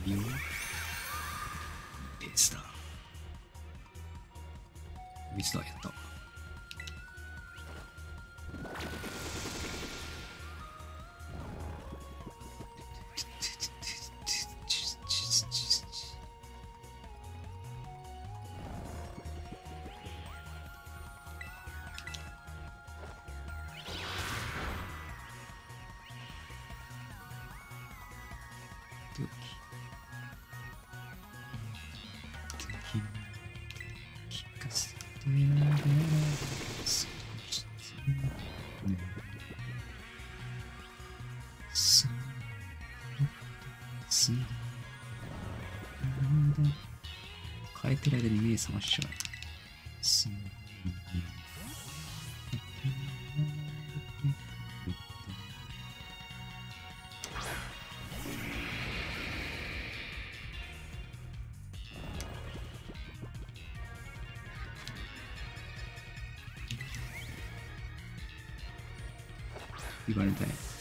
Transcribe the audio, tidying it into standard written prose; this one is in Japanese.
いいよ。ペースだ。水だ、やった。聞かせてあげる少しずつね。そうですね。変えてる間に目覚ましちゃう。言われたい。